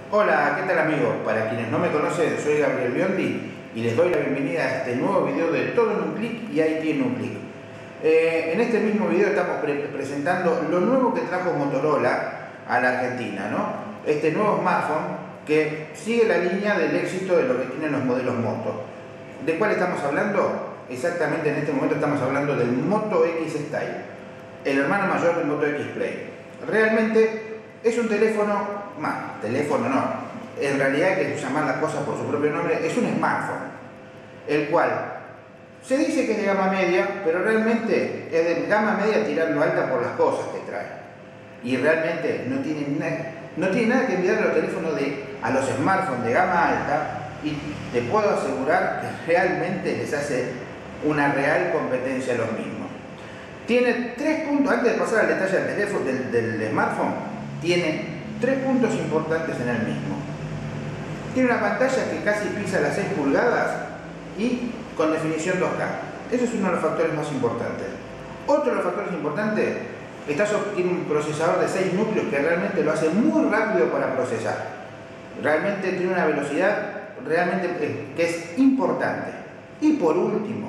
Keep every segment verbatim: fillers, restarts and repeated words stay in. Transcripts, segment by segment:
Hola, ¿qué tal amigos? Para quienes no me conocen, soy Gabriel Biondi y les doy la bienvenida a este nuevo video de Todo en un clic y ahí tiene un clic. Eh, en este mismo video estamos pre presentando lo nuevo que trajo Motorola a la Argentina, ¿no? Este nuevo smartphone que sigue la línea del éxito de lo que tienen los modelos Moto. ¿De cuál estamos hablando? Exactamente en este momento estamos hablando del Moto X Style, el hermano mayor del Moto X Play. Realmente es un teléfono, más, teléfono no, en realidad hay que llamar las cosas por su propio nombre, es un smartphone, el cual se dice que es de gama media, pero realmente es de gama media tirando alta por las cosas que trae. Y realmente no tiene, no tiene nada que envidiar a los teléfonos de, a los smartphones de gama alta, y te puedo asegurar que realmente les hace una real competencia a los mismos. Tiene tres puntos, antes de pasar al detalle del teléfono, del, del smartphone, tiene tres puntos importantes en el mismo. Tiene una pantalla que casi pisa las seis pulgadas y con definición dos K. Ese es uno de los factores más importantes. Otro de los factores importantes, está, tiene un procesador de seis núcleos que realmente lo hace muy rápido para procesar. Realmente tiene una velocidad realmente que es importante. Y por último,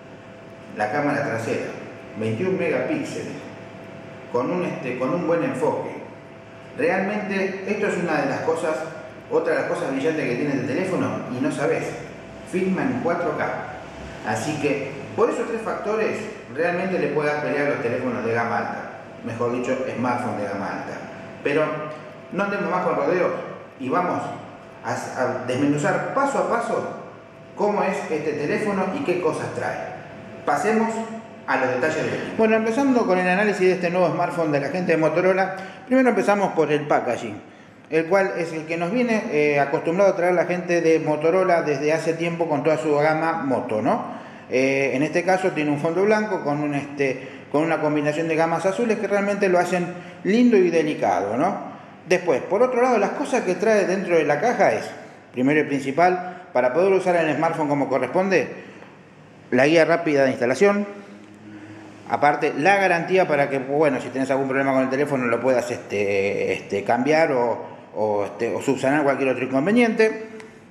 la cámara trasera, veintiún megapíxeles, con un, este, con un buen enfoque. Realmente esto es una de las cosas, otra de las cosas brillantes que tiene el teléfono, y no sabes, filma en cuatro K. Así que por esos tres factores realmente le puedas pelear a los teléfonos de gama alta, mejor dicho, smartphone de gama alta. Pero no andemos más con rodeos y vamos a, a desmenuzar paso a paso cómo es este teléfono y qué cosas trae. Pasemos a los detalles del equipo. Bueno, empezando con el análisis de este nuevo smartphone de la gente de Motorola, primero empezamos por el packaging, el cual es el que nos viene eh, acostumbrado a traer la gente de Motorola desde hace tiempo con toda su gama Moto, ¿no? Eh, en este caso tiene un fondo blanco con, un, este, con una combinación de gamas azules que realmente lo hacen lindo y delicado, ¿no? Después, por otro lado, las cosas que trae dentro de la caja es, primero y principal, para poder usar el smartphone como corresponde, la guía rápida de instalación. Aparte, la garantía para que, bueno, si tienes algún problema con el teléfono lo puedas este, este, cambiar o, o, este, o subsanar cualquier otro inconveniente.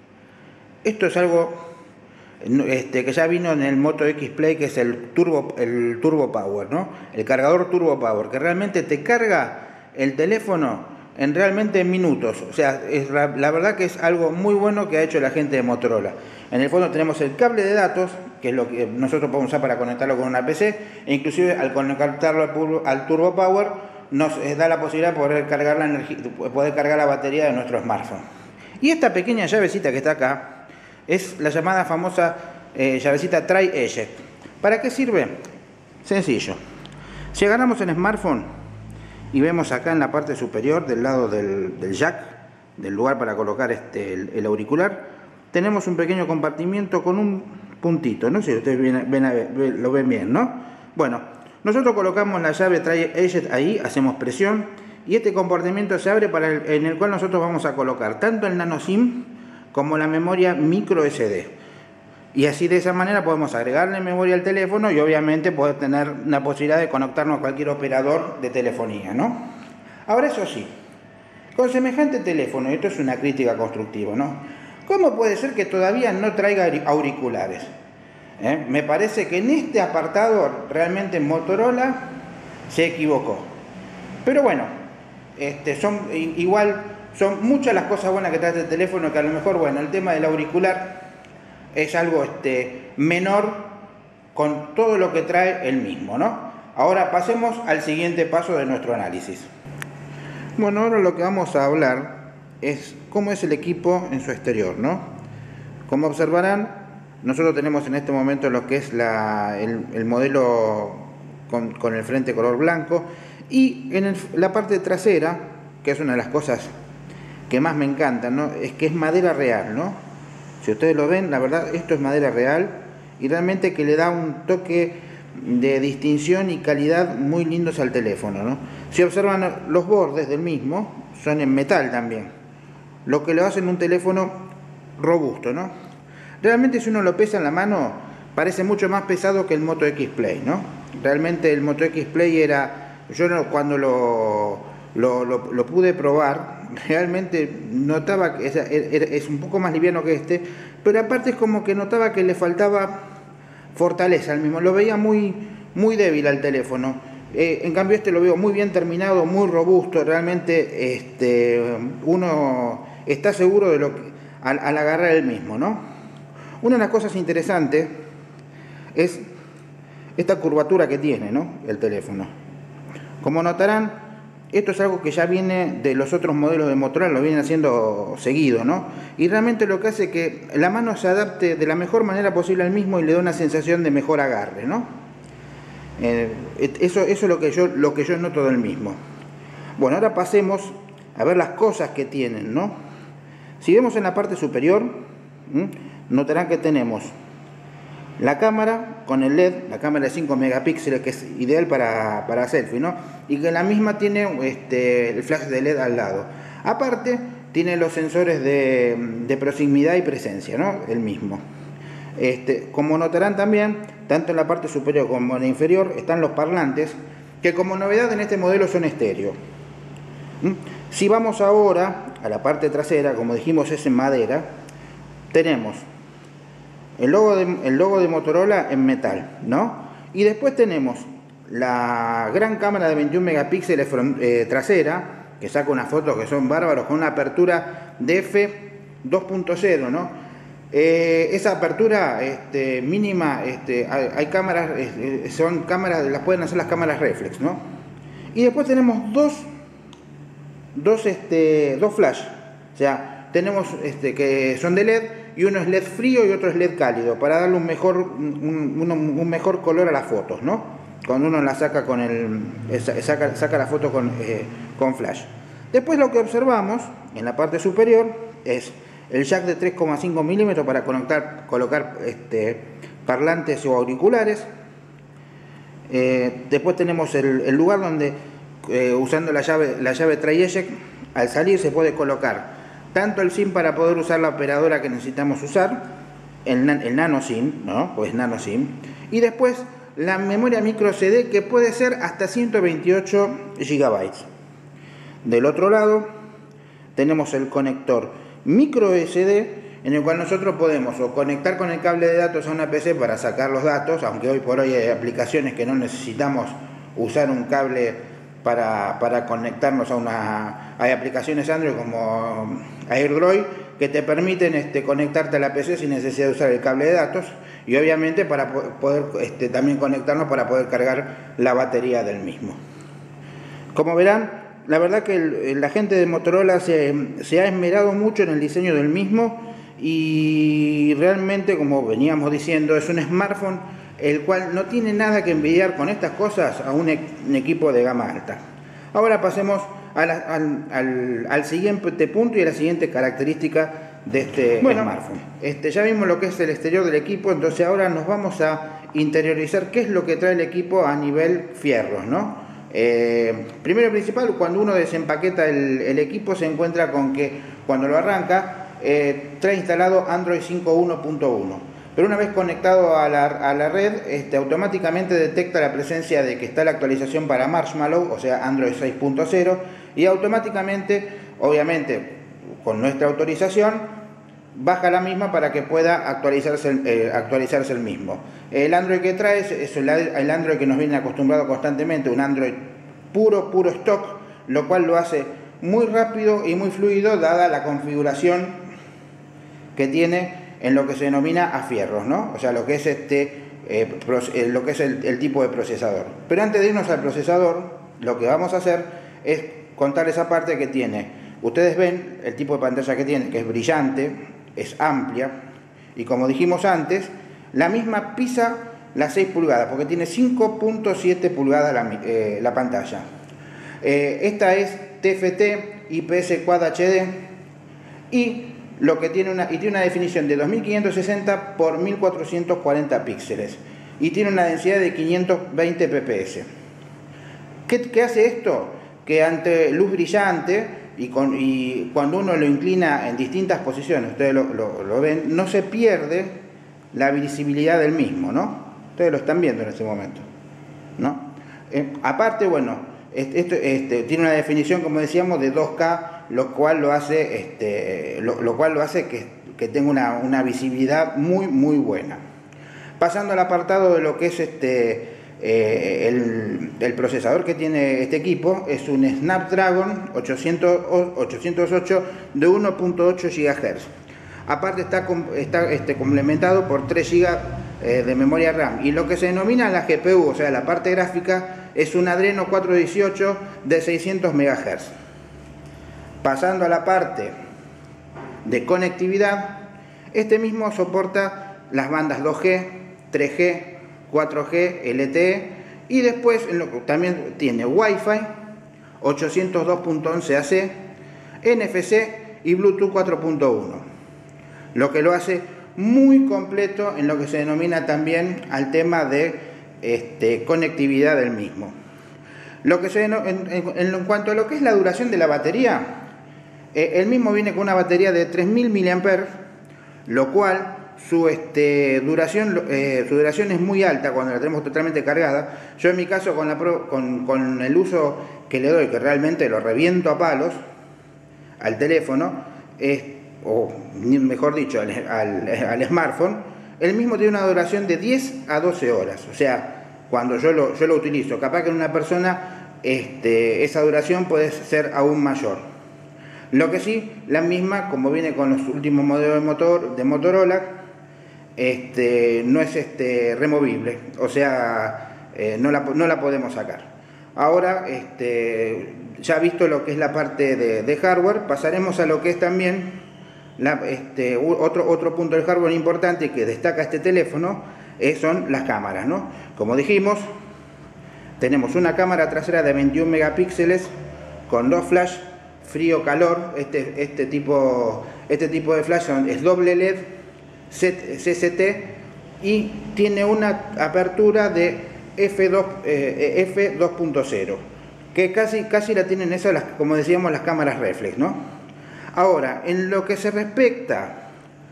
Esto es algo este, que ya vino en el Moto X Play, que es el Turbo, el Turbo Power, ¿no? El cargador Turbo Power, que realmente te carga el teléfono en realmente minutos. O sea, es la, la verdad que es algo muy bueno que ha hecho la gente de Motorola. En el fondo tenemos el cable de datos, que es lo que nosotros podemos usar para conectarlo con una P C, e inclusive al conectarlo al Turbo Power nos da la posibilidad de poder cargar la energía, poder cargar la batería de nuestro smartphone. Y esta pequeña llavecita que está acá es la llamada famosa eh, llavecita Tri-Eject. ¿Para qué sirve? Sencillo. Si agarramos el smartphone y vemos acá en la parte superior del lado del, del jack, del lugar para colocar este, el, el auricular, tenemos un pequeño compartimiento con un puntito, no sé si ustedes ven, ven, lo ven bien, ¿no? Bueno, nosotros colocamos la llave Tri-Eject ahí, hacemos presión y este compartimiento se abre para el, en el cual nosotros vamos a colocar tanto el nano SIM como la memoria micro S D. Y así de esa manera podemos agregarle memoria al teléfono y obviamente poder tener una posibilidad de conectarnos a cualquier operador de telefonía, ¿no? Ahora eso sí, con semejante teléfono, y esto es una crítica constructiva, ¿no? ¿Cómo puede ser que todavía no traiga auriculares? ¿Eh? Me parece que en este apartado realmente Motorola se equivocó. Pero bueno, este, son igual, son muchas las cosas buenas que trae este teléfono, que a lo mejor, bueno, el tema del auricular es algo este, menor con todo lo que trae el mismo, ¿no? Ahora pasemos al siguiente paso de nuestro análisis. Bueno, ahora lo que vamos a hablar es cómo es el equipo en su exterior, ¿no? Como observarán, nosotros tenemos en este momento lo que es la, el, el modelo con, con el frente color blanco, y en el, la parte trasera, que es una de las cosas que más me encantan, ¿no? Es que es madera real, ¿no? Si ustedes lo ven, la verdad, esto es madera real y realmente que le da un toque de distinción y calidad muy lindos al teléfono, ¿no? Si observan los bordes del mismo, son en metal también, lo que lo hace en un teléfono robusto, ¿no? Realmente si uno lo pesa en la mano, parece mucho más pesado que el Moto X Play, ¿no? Realmente el Moto X Play era, yo cuando lo, lo, lo, lo pude probar, realmente notaba que es, es un poco más liviano que este, pero aparte es como que notaba que le faltaba fortaleza al mismo, lo veía muy, muy débil al teléfono. Eh, en cambio este lo veo muy bien terminado, muy robusto, realmente este, uno está seguro de lo que, al, al agarrar el mismo, ¿no? Una de las cosas interesantes es esta curvatura que tiene, ¿no?, el teléfono. Como notarán, esto es algo que ya viene de los otros modelos de Motorola, lo vienen haciendo seguido, ¿no? Y realmente lo que hace que la mano se adapte de la mejor manera posible al mismo y le da una sensación de mejor agarre, ¿no? Eh, eso, eso es lo que, yo, lo que yo noto del mismo. Bueno, ahora pasemos a ver las cosas que tienen, ¿no? Si vemos en la parte superior, ¿m? notarán que tenemos la cámara con el L E D, la cámara de cinco megapíxeles, que es ideal para, para selfie, ¿no? Y que la misma tiene este, el flash de L E D al lado. Aparte, tiene los sensores de, de proximidad y presencia, ¿no? El mismo. Este, como notarán también, tanto en la parte superior como en la inferior, están los parlantes, que como novedad en este modelo son estéreo. ¿Mm? Si vamos ahora a la parte trasera, como dijimos es en madera, tenemos el logo de, el logo de Motorola en metal, ¿no? Y después tenemos la gran cámara de veintiún megapíxeles front, eh, trasera, que saca unas fotos que son bárbaros, con una apertura de F dos punto cero, ¿no? Eh, esa apertura este, mínima, este, hay, hay cámaras, eh, son cámaras, las pueden hacer las cámaras reflex, ¿no? Y después tenemos dos, dos, este, dos flash, o sea, tenemos este, que son de L E D, y uno es L E D frío y otro es L E D cálido, para darle un mejor, un, un, un mejor color a las fotos, ¿no? Cuando uno la saca con el, saca, saca la foto con, eh, con flash. Después lo que observamos en la parte superior es el jack de tres coma cinco milímetros para conectar, colocar este, parlantes o auriculares. Eh, después tenemos el, el lugar donde eh, usando la llave, la llave Tray Eject, al salir se puede colocar tanto el SIM para poder usar la operadora que necesitamos usar, el, el nano SIM, ¿no? Pues nano SIM, y después la memoria micro C D, que puede ser hasta ciento veintiocho gigabytes. Del otro lado tenemos el conector micro S D, en el cual nosotros podemos o conectar con el cable de datos a una P C para sacar los datos, aunque hoy por hoy hay aplicaciones que no necesitamos usar un cable para, para conectarnos a una... Hay aplicaciones Android como AirDroid que te permiten este, conectarte a la P C sin necesidad de usar el cable de datos, y obviamente para poder este, también conectarnos para poder cargar la batería del mismo. Como verán, la verdad que el, la gente de Motorola se, se ha esmerado mucho en el diseño del mismo, y realmente, como veníamos diciendo, es un smartphone el cual no tiene nada que envidiar con estas cosas a un, e un equipo de gama alta. Ahora pasemos a la, al, al, al siguiente punto y a la siguiente característica de este bueno, smartphone. Este, ya vimos lo que es el exterior del equipo, entonces ahora nos vamos a interiorizar qué es lo que trae el equipo a nivel fierros, ¿no? Eh, primero y principal, cuando uno desempaqueta el, el equipo, se encuentra con que cuando lo arranca eh, trae instalado Android cinco punto uno punto uno. Pero una vez conectado a la, a la red, este, automáticamente detecta la presencia de que está la actualización para Marshmallow, o sea Android seis punto cero, y automáticamente, obviamente con nuestra autorización, baja la misma para que pueda actualizarse, eh, actualizarse el mismo. El Android que trae es el, el Android que nos viene acostumbrado constantemente, un Android puro, puro stock, lo cual lo hace muy rápido y muy fluido, dada la configuración que tiene en lo que se denomina a fierros, ¿no? O sea, lo que es este, eh, lo que es el, el tipo de procesador. Pero antes de irnos al procesador, lo que vamos a hacer es contar esa parte que tiene. Ustedes ven el tipo de pantalla que tiene, que es brillante, es amplia, y como dijimos antes, la misma pisa las seis pulgadas, porque tiene cinco punto siete pulgadas la, eh, la pantalla. Eh, esta es T F T I P S Quad H D, y lo que tiene una, y tiene una definición de dos mil quinientos sesenta por mil cuatrocientos cuarenta píxeles, y tiene una densidad de quinientos veinte p p s. ¿Qué, qué hace esto? Que ante luz brillante y, con, y cuando uno lo inclina en distintas posiciones, ustedes lo, lo, lo ven, no se pierde la visibilidad del mismo, ¿no? Ustedes lo están viendo en este momento, ¿no? Eh, aparte, bueno, este, este, tiene una definición, como decíamos, de dos K lo cual lo hace, este, lo, lo cual lo hace que, que tenga una, una visibilidad muy muy buena. Pasando al apartado de lo que es este, eh, el, el procesador que tiene este equipo, es un Snapdragon ochocientos ocho de uno punto ocho gigahercios. Aparte está, está este, complementado por tres gigas eh, de memoria RAM, y lo que se denomina la G P U, o sea la parte gráfica, es un Adreno cuatrocientos dieciocho de seiscientos megahercios. Pasando a la parte de conectividad, este mismo soporta las bandas dos G, tres G, cuatro G, L T E, y después en lo que también tiene Wi-Fi ochocientos dos punto once A C, N F C y Bluetooth cuatro punto uno, lo que lo hace muy completo en lo que se denomina también al tema de este, conectividad del mismo. Lo que se, en, en, en cuanto a lo que es la duración de la batería, eh, el mismo viene con una batería de tres mil miliamperios hora, lo cual su, este, duración, eh, su duración es muy alta cuando la tenemos totalmente cargada. Yo en mi caso con, la, con, con el uso que le doy, que realmente lo reviento a palos al teléfono, es o mejor dicho, al, al, al smartphone, el mismo tiene una duración de diez a doce horas. O sea, cuando yo lo, yo lo utilizo, capaz que en una persona este, esa duración puede ser aún mayor. Lo que sí, la misma, como viene con los últimos modelos de, motor, de Motorola, este, no es este, removible, o sea, eh, no, la, no la podemos sacar. Ahora, este, ya visto lo que es la parte de, de hardware, pasaremos a lo que es también La, este, otro, otro punto del hardware importante que destaca este teléfono eh, son las cámaras, ¿no? Como dijimos, tenemos una cámara trasera de veintiún megapíxeles con dos flash frío-calor. Este, este, tipo, este tipo de flash son, es doble L E D, C C T, y tiene una apertura de F dos punto cero, que casi, casi la tienen esas, las, como decíamos, las cámaras reflex, ¿no? Ahora, en lo que se respecta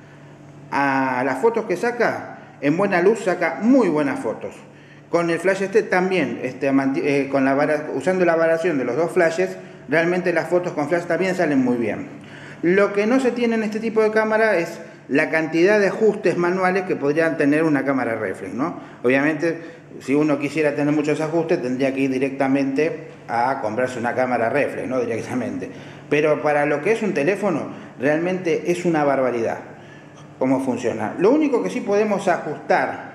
a las fotos que saca, en buena luz saca muy buenas fotos. Con el flash este también, este, eh, con la, usando la variación de los dos flashes, realmente las fotos con flash también salen muy bien. Lo que no se tiene en este tipo de cámara es la cantidad de ajustes manuales que podrían tener una cámara reflex, ¿no? Obviamente, si uno quisiera tener muchos ajustes, tendría que ir directamente a comprarse una cámara reflex, ¿no? Directamente. Pero para lo que es un teléfono, realmente es una barbaridad cómo funciona. Lo único que sí podemos ajustar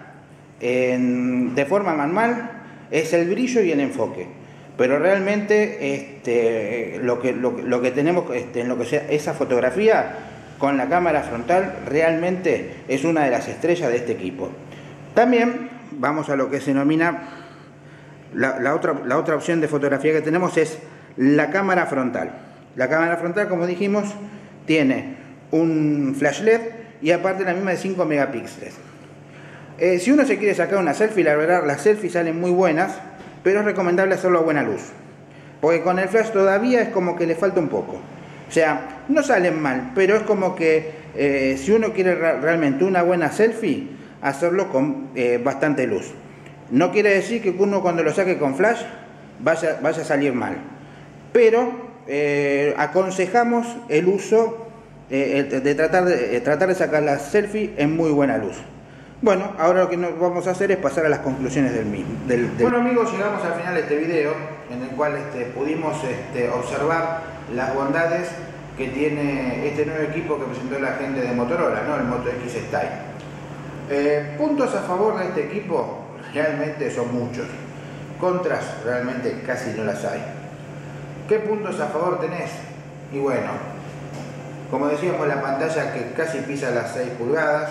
en, de forma manual es el brillo y el enfoque. Pero realmente este, lo, que, lo, lo que tenemos este, en lo que sea esa fotografía con la cámara frontal realmente es una de las estrellas de este equipo. También vamos a lo que se denomina la, la, otra, la otra opción de fotografía que tenemos es la cámara frontal. La cámara frontal, como dijimos, tiene un flash L E D y aparte la misma de cinco megapíxeles. Eh, si uno se quiere sacar una selfie, la verdad las selfies salen muy buenas, pero es recomendable hacerlo a buena luz, porque con el flash todavía es como que le falta un poco. O sea, no salen mal, pero es como que eh, si uno quiere realmente una buena selfie, hacerlo con eh, bastante luz. No quiere decir que uno cuando lo saque con flash vaya, vaya a salir mal, pero eh, aconsejamos el uso eh, de, tratar de tratar de sacar la selfie en muy buena luz. Bueno, ahora lo que nos vamos a hacer es pasar a las conclusiones del mismo. Del, del... Bueno amigos, llegamos al final de este video en el cual este, pudimos este, observar las bondades que tiene este nuevo equipo que presentó la gente de Motorola, ¿no? El Moto X Style. Eh, puntos a favor de este equipo realmente son muchos. Contras realmente casi no las hay. ¿Qué puntos a favor tenés? Y bueno, como decíamos, la pantalla que casi pisa las seis pulgadas.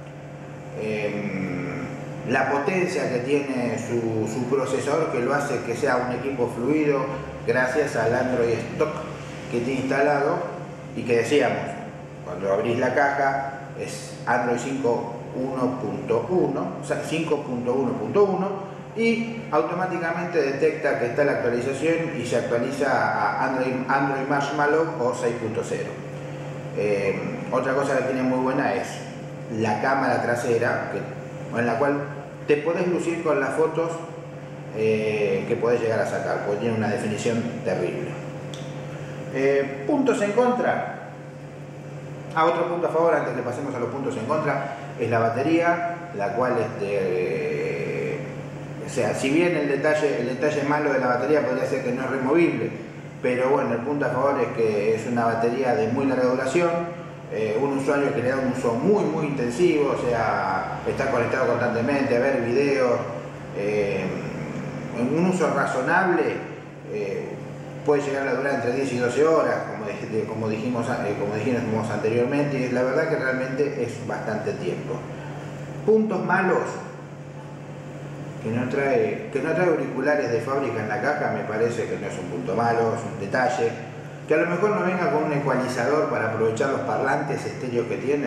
Eh, la potencia que tiene su, su procesador, que lo hace que sea un equipo fluido gracias al Android Stock que tiene instalado, y que decíamos, cuando abrís la caja es Android cinco uno punto uno, o sea cinco punto uno punto uno, y automáticamente detecta que está la actualización y se actualiza a Android, Android Marshmallow o seis punto cero. Eh, otra cosa que tiene muy buena es la cámara trasera, que, en la cual te podés lucir con las fotos eh, que podés llegar a sacar, porque tiene una definición terrible. Eh, puntos en contra. Ah, otro punto a favor antes de que pasemos a los puntos en contra es la batería, la cual este, eh, o sea, si bien el detalle, el detalle malo de la batería podría ser que no es removible, pero bueno, el punto a favor es que es una batería de muy larga duración, eh, un usuario que le da un uso muy muy intensivo, o sea, está conectado constantemente a ver videos, eh, en un uso razonable, eh, puede llegar a durar entre diez y doce horas, como, de, como, dijimos, eh, como dijimos anteriormente, y la verdad que realmente es bastante tiempo. Puntos malos, que no trae, que no trae auriculares de fábrica en la caja, me parece que no es un punto malo, es un detalle. Que a lo mejor no venga con un ecualizador para aprovechar los parlantes estéreos que tiene,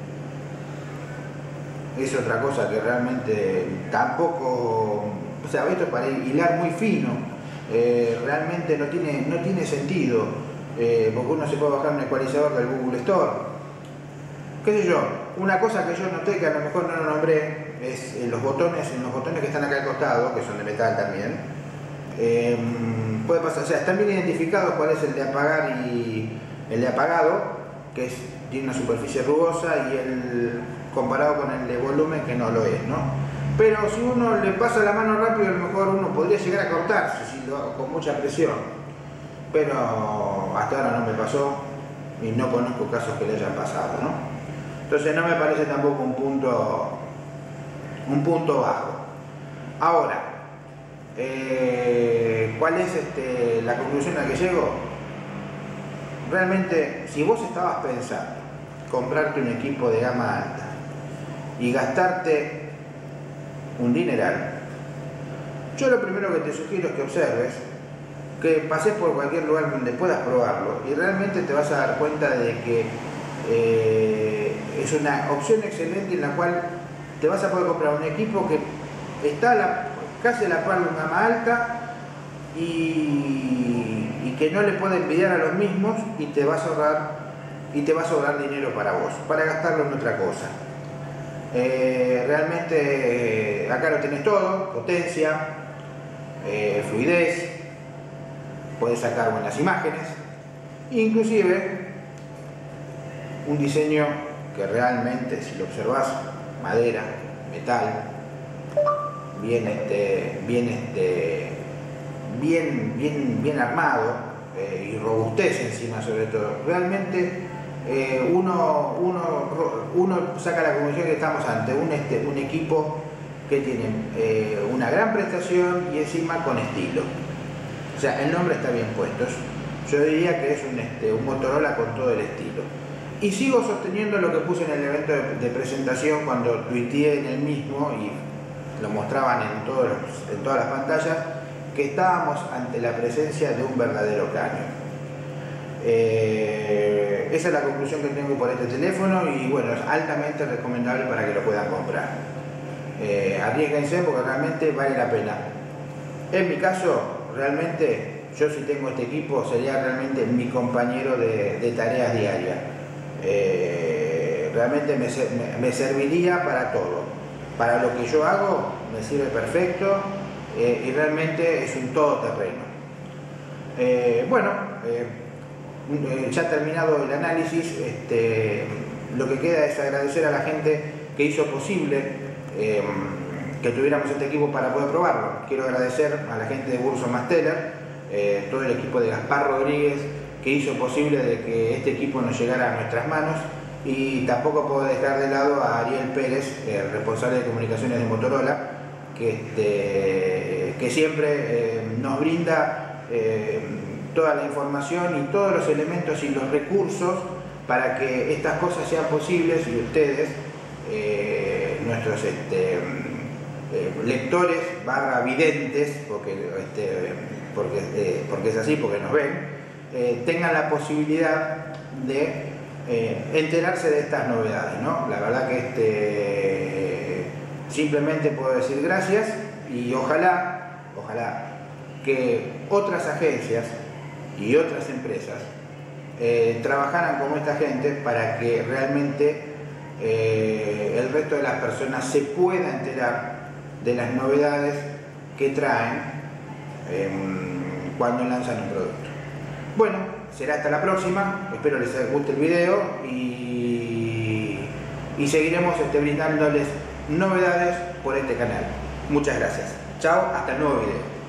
es otra cosa que realmente tampoco, o sea, esto es para hilar muy fino. Eh, realmente no tiene, no tiene sentido, eh, porque uno se puede bajar un ecualizador del Google Store. ¿Qué sé yo? Una cosa que yo noté, que a lo mejor no lo nombré, es en los botones, en los botones que están acá al costado, que son de metal también. Eh, puede pasar, o sea, están bien identificados cuál es el de apagar y el de apagado, que es, tiene una superficie rugosa, y el comparado con el de volumen, que no lo es, ¿no? Pero si uno le pasa la mano rápido, a lo mejor uno podría llegar a cortarse si lo hago con mucha presión. Pero hasta ahora no me pasó y no conozco casos que le hayan pasado, ¿no? Entonces no me parece tampoco un punto, un punto bajo. Ahora, eh, ¿cuál es este, la conclusión a la que llego? Realmente, si vos estabas pensando comprarte un equipo de gama alta y gastarte un dineral, yo lo primero que te sugiero es que observes, que pases por cualquier lugar donde puedas probarlo y realmente te vas a dar cuenta de que eh, es una opción excelente en la cual te vas a poder comprar un equipo que está a la, casi a la par de una gama alta y, y que no le puede envidiar a los mismos, y te vas a ahorrar y te va a sobrar dinero para vos, para gastarlo en otra cosa. Eh, realmente eh, acá lo tenés todo: potencia, eh, fluidez, podés sacar buenas imágenes, inclusive un diseño que realmente, si lo observás, madera, metal, bien este, bien este, bien, bien, bien armado, eh, y robustez encima sobre todo. Realmente Eh, uno, uno, uno saca la conclusión que estamos ante un, este, un equipo que tiene eh, una gran prestación y encima con estilo. O sea, el nombre está bien puesto. Yo diría que es un, este, un Motorola con todo el estilo. Y sigo sosteniendo lo que puse en el evento de, de presentación cuando tuiteé en el mismo y lo mostraban en, todos los, en todas las pantallas, que estábamos ante la presencia de un verdadero caño. Eh, esa es la conclusión que tengo por este teléfono, y bueno, es altamente recomendable para que lo puedan comprar. Eh, arriésguense porque realmente vale la pena. En mi caso, realmente, yo si tengo este equipo sería realmente mi compañero de, de tareas diarias. Eh, realmente me, me, me serviría para todo. Para lo que yo hago me sirve perfecto, eh, y realmente es un todoterreno. Eh, bueno, eh, ya terminado el análisis, este, lo que queda es agradecer a la gente que hizo posible eh, que tuviéramos este equipo para poder probarlo. Quiero agradecer a la gente de Burson Masteller, eh, todo el equipo de Gaspar Rodríguez, que hizo posible de que este equipo nos llegara a nuestras manos, y tampoco puedo dejar de lado a Ariel Pérez, eh, responsable de comunicaciones de Motorola, que, este, que siempre eh, nos brinda eh, toda la información y todos los elementos y los recursos para que estas cosas sean posibles, y ustedes, eh, nuestros este, eh, lectores barra videntes, porque, este, porque, eh, porque es así, porque nos ven, eh, tengan la posibilidad de eh, enterarse de estas novedades, ¿no? La verdad que este, simplemente puedo decir gracias, y ojalá, ojalá que otras agencias y otras empresas eh, trabajaran como esta gente para que realmente eh, el resto de las personas se pueda enterar de las novedades que traen eh, cuando lanzan un producto. Bueno, será hasta la próxima. Espero les guste el video y, y seguiremos este, brindándoles novedades por este canal. Muchas gracias. Chao, hasta el nuevo video.